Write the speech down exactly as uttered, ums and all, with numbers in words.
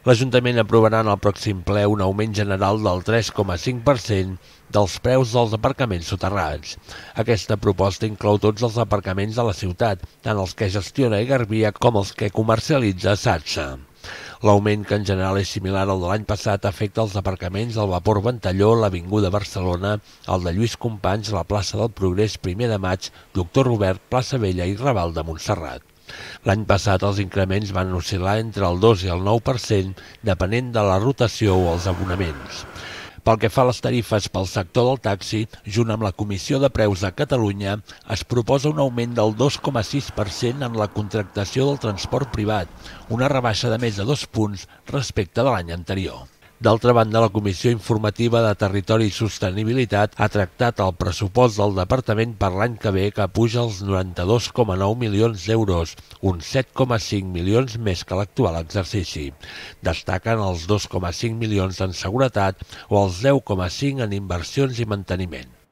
L'Ajuntament aprovarà en el pròxim ple un augment general del tres coma cinc per cent dels preus dels aparcaments soterrats. Aquesta proposta inclou tots els aparcaments de la ciutat, tant els que gestiona Egarbia com els que comercialitza Satsa. L'augment, que en general és similar al de l'any passat, afecta els aparcaments del Vapor Ventalló, l'Avinguda Barcelona, el de Lluís Companys, la plaça del Progrés, primer de maig, Doctor Robert, plaça Vella i Raval de Montserrat. L'any passat els increments van oscil·lar entre el dos i el nou per cent, depenent de la rotació o els abonaments. Pel que fa a les tarifes pel sector del taxi, junt amb la Comissió de Preus de Catalunya, es proposa un augment del dos coma sis per cent en la contractació del transport privat, una rebaixa de més de dos punts respecte de l'any anterior. D'altra banda, la Comissió Informativa de Territori i Sostenibilitat ha tractat el pressupost del departament per l'any que ve, que puja als noranta-dos coma nou milions d'euros, uns set coma cinc milions més que l'actual exercici. Destaquen els dos coma cinc milions en seguretat o els deu coma cinc en inversions i manteniment.